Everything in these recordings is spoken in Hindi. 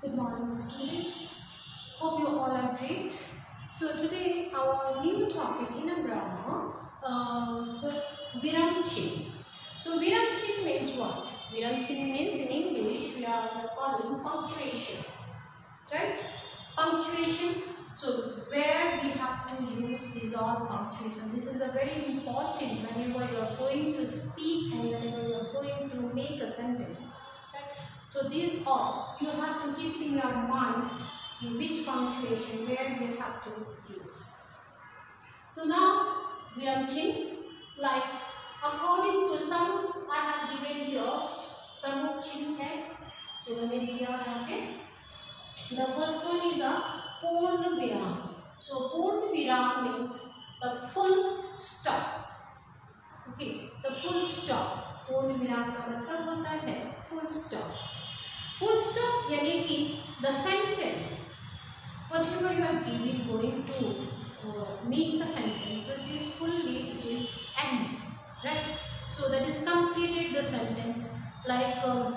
Good morning, students. Hope you all are great. So today our new topic in a grammar is Viram Chinn. So Viram Chinn means what? Viram Chinn means in English we are calling punctuation, right? Punctuation. So where we have to use these all punctuation. This is a very important whenever you are going to speak and whenever you are going to make a sentence. So these all you have to keep in your mind in which punctuation where we have to use. So now Viram Chinn, like according to some I have given here प्रमुख चिन्ह है जो मैंने दिया यहाँ पे. The first one is a पूर्ण विराम. So पूर्ण विराम means the full stop. Okay, the full stop. पूर्ण विराम का मतलब होता है full stop. Full stop यानी कि the sentence, whatever you are going to make the sentence, that is fully, it is end, right? So that is completed the sentence. Like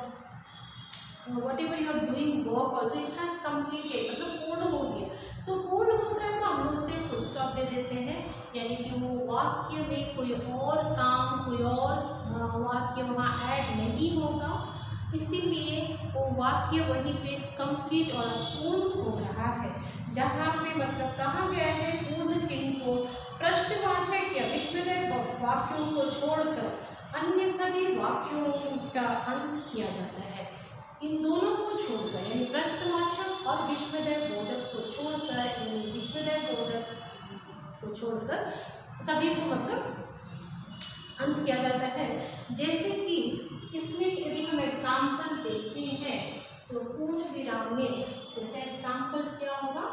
whatever you are doing work also, it has completed, मतलब पूर्ण हो गया. So पूर्ण होता है तो हम लोग उसे full stop दे देते हैं, यानी कि वो वाक्य में कोई और काम, कोई और वाक्य वहाँ ऐड नहीं होगा, इसीलिए वो वाक्य वहीं पे कंप्लीट और पूर्ण हो रहा है. जहाँ पे मतलब कहा गया है पूर्ण चिन्ह को प्रश्नवाचक या विस्मयवाचक वाक्यों को छोड़कर अन्य सभी वाक्यों का अंत किया जाता है. इन दोनों को छोड़कर यानी प्रश्नवाचक और विस्मयवाचक को छोड़कर, यानी विस्मयवाचक को छोड़कर सभी को मतलब अंत किया जाता है. जैसे कि इसमें यदि हम एग्जाम्पल देखते हैं तो पूर्ण विराम में जैसे एग्जाम्पल्स क्या होगा,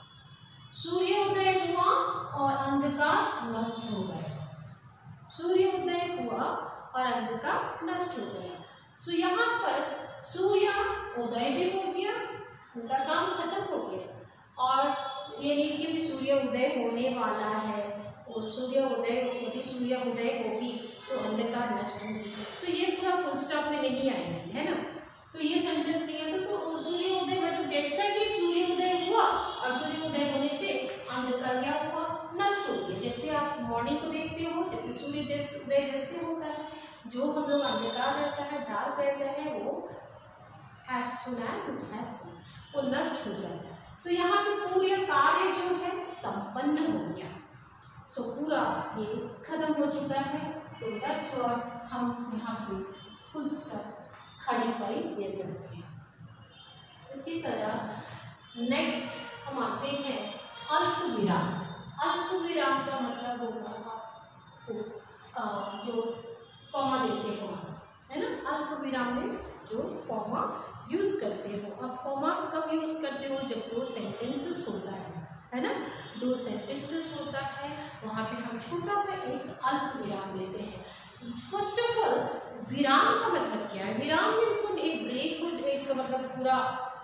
सूर्योदय हुआ और अंधकार नष्ट हो गया. सूर्योदय हुआ और अंधकार नष्ट हो गया. सो यहाँ पर सूर्योदय भी हो गया, उनका काम खत्म हो गया, और ये नहीं कि सूर्योदय होने वाला है और सूर्योदय यदि सूर्योदय होगी तो अंधकार नष्ट होगी, तो ये पूरा फुल स्टॉप में नहीं आएगी, है ना. तो ये सेंटेंस नहीं आता. तो सूर्योदय मतलब जैसा कि सूर्योदय हुआ और सूर्योदय होने से अंधकार क्या हुआ, नष्ट हो गया. जैसे आप मॉर्निंग को देखते हो, जैसे सूर्योदय जैसे होता है, जो हम लोग अंधकार रहता है, डार्क रहता है, वो as soon as it has been, वो नष्ट हो जाता है. तो यहाँ पे पूरा कार्य जो है संपन्न हो गया. सो पूरा ये खत्म हो चुका है. तो दैट्स व्हाट हम यहाँ पे फुल स्टॉप खड़ी पाई दे सकते हैं. इसी तरह नेक्स्ट हम आते हैं अल्प विराम. अल्प विराम का मतलब होगा आपको जो कॉमा देते हो, है ना. अल्प विराम मीन्स जो कॉमा यूज करते हो. अब कॉमा कब यूज करते हो, जब दो सेंटेंसेस होता है ना. दो सेंटेंसेस होता है वहाँ पे हम छोटा सा एक अल्प विराम देते हैं. फर्स्ट ऑफ ऑल विराम का मतलब क्या है. विराम मीन्स एक ब्रेक हो, एक मतलब पूरा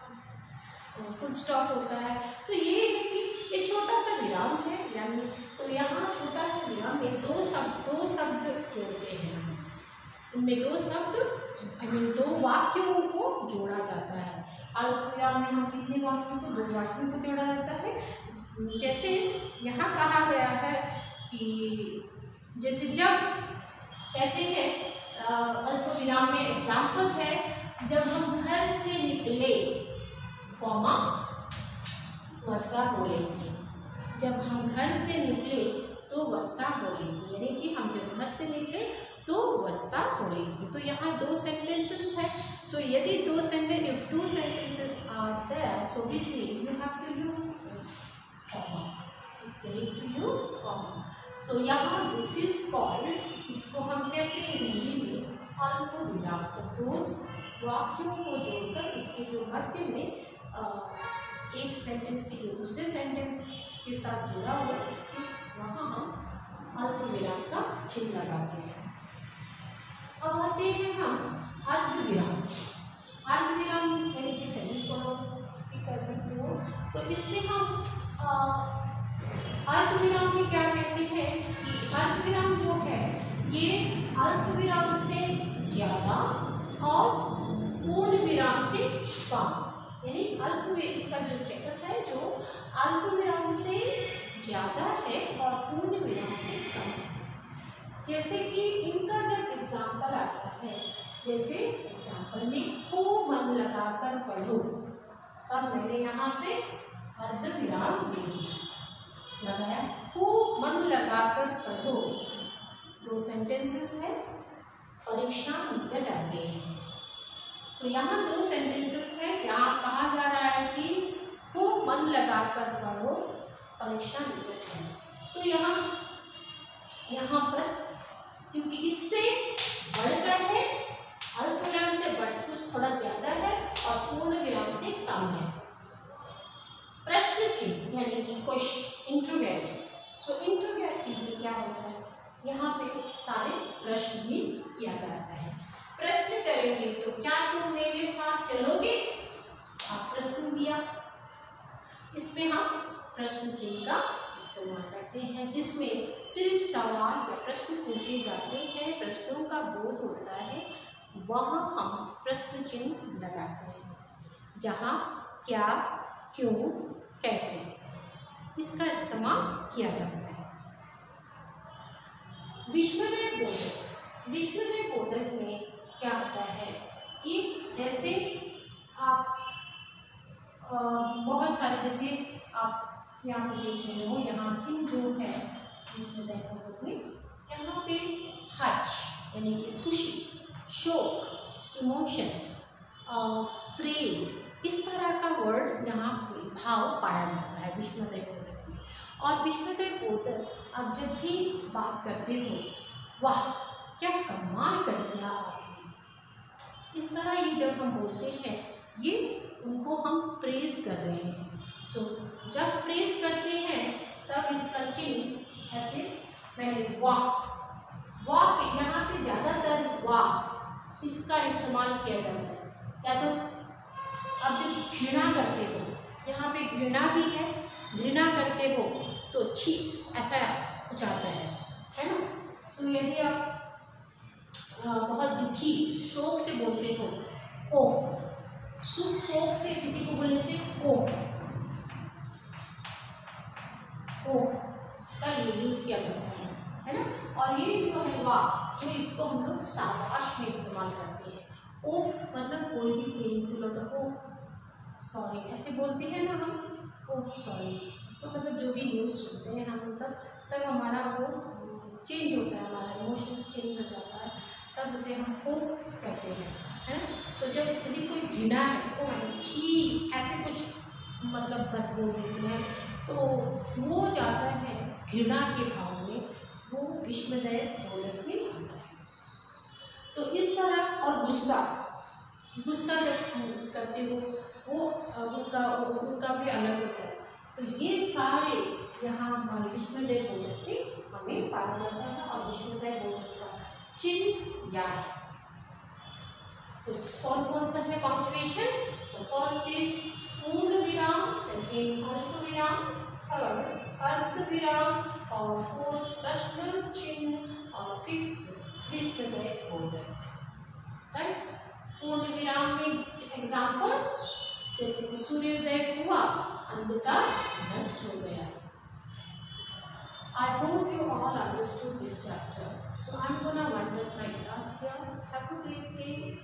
फुल स्टॉप होता है. तो ये है कि ये छोटा सा विराम है, यानी तो यहाँ छोटा सा विराम में दो शब्द जोड़ते हैं. इनमें दो शब्द दो वाक्यों को जोड़ा जाता है. अल्प विराम में हम कितने वाक्यों को, दो वाक्यों को जोड़ा जाता है. जैसे यहाँ कहा गया है कि जैसे जब कहते हैं अल्प विराम में एग्जाम्पल है, जब हम घर से निकले कॉमा वर्षा हो रही थी. जब हम घर से निकले तो वर्षा हो रही थी, यानी कि हम जब घर से निकले तो वर्षा हो रही थी. तो यहाँ दो सेंटेंसेस है. सो यदि दो sentence, if two sentences are there, so between you have to use comma. So यहाँ दिस इज कॉल्ड, इसको हम कहते हैं हिंदी में अल्प विराम. जब दो वाक्यों को जोड़कर उसके जो मध्य में एक सेंटेंस की जो दूसरे सेंटेंस के साथ जुड़ा हुआ है, उसके वहाँ हम अल्प विराम का चिन्ह लगाते हैं. अब आते हैं हम अर्धविराम. अर्धविराम यानी कि सेमीकोलन भी कर सकते हो. तो इसमें हम अर्धविराम में क्या कहते हैं कि अर्धविराम जो है ये अल्पविराम से ज़्यादा और पूर्ण विराम से कम, यानी अल्प का जो स्टेटस है जो अल्प विराम से ज्यादा है और पूर्ण विराम से कम है। जैसे कि इनका जब एग्जाम्पल आता है, जैसे एग्जाम्पल में खूब मन लगाकर पढ़ो, तब मैंने यहाँ पे अर्ध विराम दे दिया, लगाया खूब मन लगाकर पढ़ो। 2 सेंटेंसेस है, परीक्षा निकट आ गई है। तो यहाँ 2 सेंटेंसेस है, यहाँ कहा जा रहा है कि खूब मन लगाकर पढ़ो, परीक्षा निकट है। तो यहाँ पर क्योंकि इससे बढ़कर है, अल्प विराम से बढ़ कुछ थोड़ा ज्यादा है और पूर्ण विराम से कम है। प्रश्न चिन्ह यानी कि क्वेश्चन इंट्रोगेटिव। सो इंट्रोगेटिव में क्या होता है, यहाँ पे सारे प्रश्न भी किया जाता है। प्रश्न करेंगे तो क्या तुम मेरे साथ चलोगे, आप प्रश्न दिया, इसमें हम प्रश्न चिन्ह का इस्तेमाल करते हैं, जिसमें सिर्फ सवाल या प्रश्न पूछे जाते हैं, प्रश्नों का बोध होता है, वहाँ हम प्रश्न चिन्ह लगाते हैं। जहाँ क्या, क्यों, कैसे, इसका इस्तेमाल किया जाता है। विश्वोदय बोधक। विश्वोदय बोधक में क्या होता है कि जैसे आप बहुत सारे, जैसे आप यहाँ पे देख रहे हो, यहाँ चिन्ह जो है विश्वोदय बोधक में, यहाँ पे हर्ष यानी कि खुशी, शोक, इमोशंस, प्रेज, इस तरह का वर्ड यहाँ भाव पाया जाता है विश्वोदय बोधक में। और विश्वोदय बोधक आप जब भी बात करते हो, वाह क्या कमाल कर दिया आपने, इस तरह ये जब हम बोलते हैं, ये उनको हम प्रेज कर रहे हैं। सो जब प्रेज करते हैं तब इसका चिन्ह ऐसे, मैंने वाह, वाह यहाँ पे ज़्यादातर वाह इसका इस्तेमाल किया जाता है। या तो अब जब घृणा करते हो, यहाँ पे घृणा भी है, घृणा करते हो तो छी ऐसा कुछ आता है ना। तो यदि आप बहुत दुखी शोक से बोलते हो, ओ, सुख शोक से किसी को बोलने से ओ का ये यूज किया जाता है ना। और ये जो है वाह, तो इसको हम लोग शाबाश में इस्तेमाल करते हैं। ओ मतलब कोई भी पेनफुल होता है, ओ सॉरी ऐसे बोलते हैं ना हम, ओ सॉरी, तो मतलब जो भी न्यूज़ सुनते हैं हम, तब हमारा वो चेंज होता है, हमारा इमोशंस चेंज हो जाता है, तब उसे हम ओ कहते हैं। तो जब यदि कोई घृणा है, ओ छी ऐसे कुछ मतलब बात बोल देते हैं, तो वो जाता है घृणा के भाव में, वो विश्वोदय बोधक में आता है। तो इस तरह, और गुस्सा जब करते हो वो उनका भी अलग होता है। तो ये सारे यहाँ हमारे विश्वोदय बोधक में हमें पाया जाता है। और विश्वोदय बोधक का चिन्ह या है। सो कौन सा है पंक्चुएशन? फर्स्ट इज पूर्ण विराम, सेकेंड अल्प विराम, थर्ड अर्ध विराम, और फोर्थ प्रश्न चिन्ह, और फिफ्थ विश्वोदय बोधक। राइट, पूर्ण विराम में एग्जाम्पल, जैसे कि सूर्योदय हुआ, अंधकार नष्ट हो गया। I hope you all understood this chapter. So I'm gonna wind up my class here. Have a great day.